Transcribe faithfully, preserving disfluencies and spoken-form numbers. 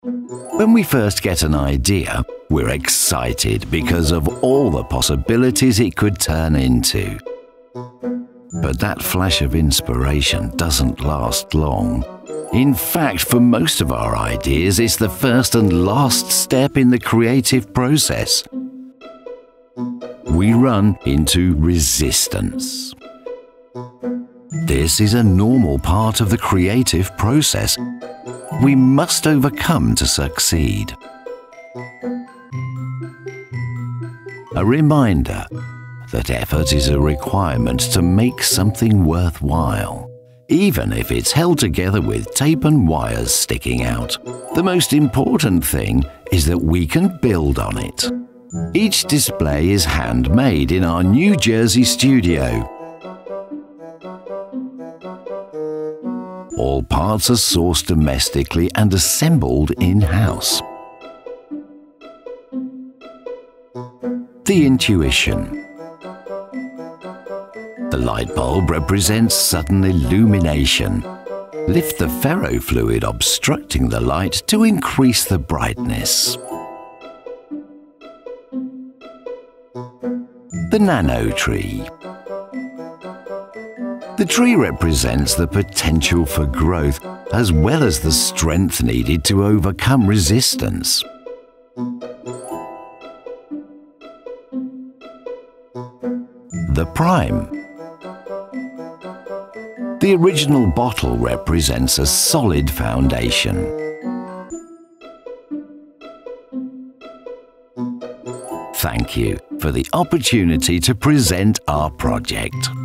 When we first get an idea, we're excited because of all the possibilities it could turn into. But that flash of inspiration doesn't last long. In fact, for most of our ideas, it's the first and last step in the creative process. We run into resistance. This is a normal part of the creative process we must overcome to succeed. A reminder that effort is a requirement to make something worthwhile, even if it's held together with tape and wires sticking out. The most important thing is that we can build on it. Each display is handmade in our New Jersey studio. All parts are sourced domestically and assembled in-house. The intuition. The light bulb represents sudden illumination. Lift the ferrofluid obstructing the light to increase the brightness. The nano tree. The tree represents the potential for growth as well as the strength needed to overcome resistance. The prime. The original bottle represents a solid foundation. Thank you for the opportunity to present our project.